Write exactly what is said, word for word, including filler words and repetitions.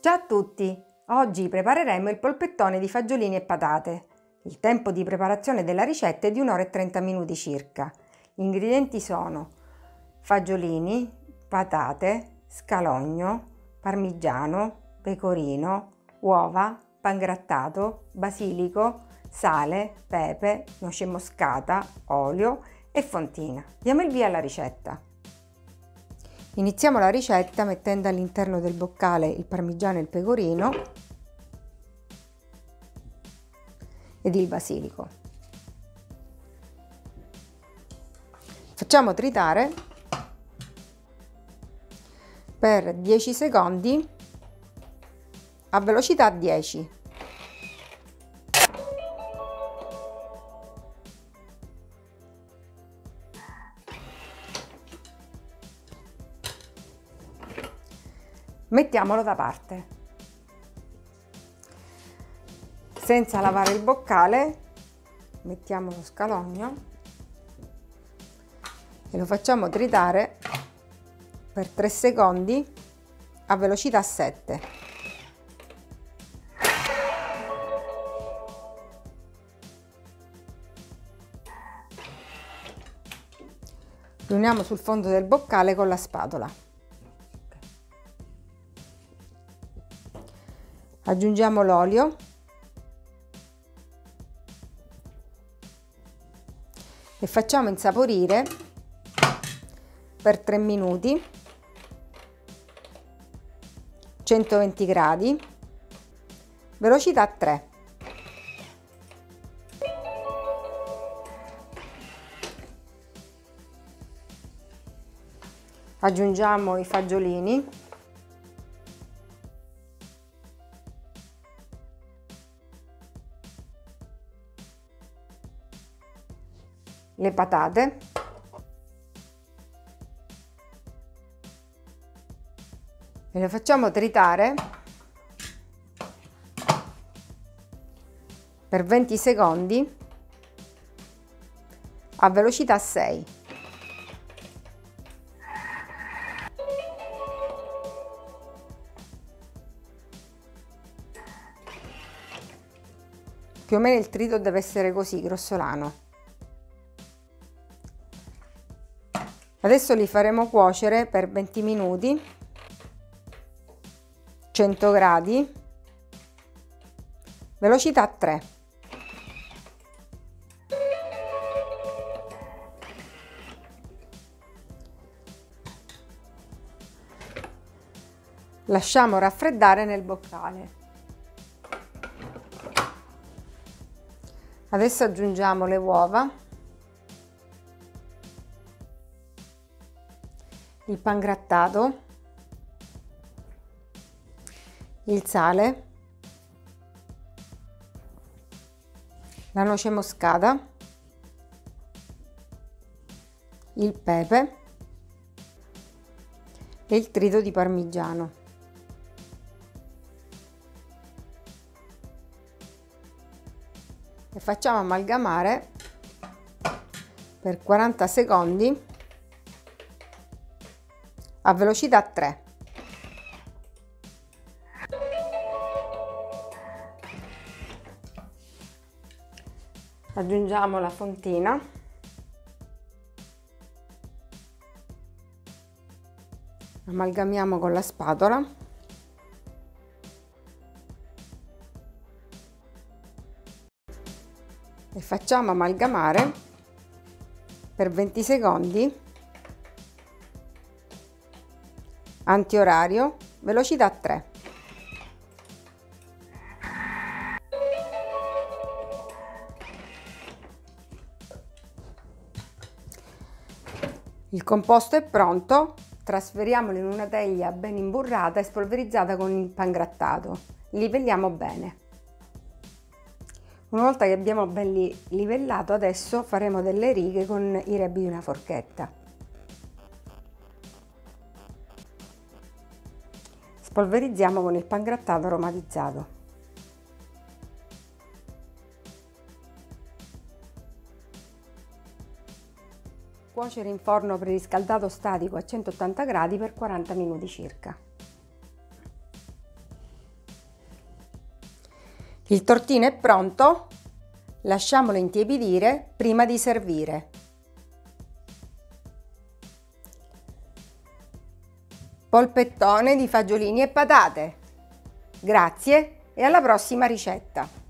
Ciao a tutti! Oggi prepareremo il polpettone di fagiolini e patate. Il tempo di preparazione della ricetta è di un'ora e trenta minuti circa. Gli ingredienti sono fagiolini, patate, scalogno, parmigiano, pecorino, uova, pangrattato, basilico, sale, pepe, noce moscata, olio e fontina. Diamo il via alla ricetta. Iniziamo la ricetta mettendo all'interno del boccale il parmigiano e il pecorino ed il basilico. Facciamo tritare per dieci secondi a velocità dieci. Mettiamolo da parte. Senza lavare il boccale, mettiamo lo scalogno e lo facciamo tritare per tre secondi a velocità sette. Riuniamo sul fondo del boccale con la spatola. Aggiungiamo l'olio e facciamo insaporire per tre minuti, centoventi gradi, velocità tre. Aggiungiamo i fagiolini. Le patate e le facciamo tritare per venti secondi a velocità sei. Più o meno il trito deve essere così, grossolano. Adesso li faremo cuocere per venti minuti, cento gradi, velocità tre. Lasciamo raffreddare nel boccale. Adesso aggiungiamo le uova, il pangrattato, il sale, la noce moscata, il pepe e il trito di parmigiano. E facciamo amalgamare per quaranta secondi a velocità tre. Aggiungiamo la fontina. Amalgamiamo con la spatola. E facciamo amalgamare per venti secondi antiorario, velocità tre. Il composto è pronto, trasferiamolo in una teglia ben imburrata e spolverizzata con il pangrattato. Livelliamo bene. Una volta che abbiamo ben livellato, adesso faremo delle righe con i rebi di una forchetta. Spolverizziamo con il pangrattato aromatizzato. Cuocere in forno preriscaldato statico a centottanta gradi per quaranta minuti circa. Il tortino è pronto, lasciamolo intiepidire prima di servire. Polpettone di fagiolini e patate. Grazie e alla prossima ricetta!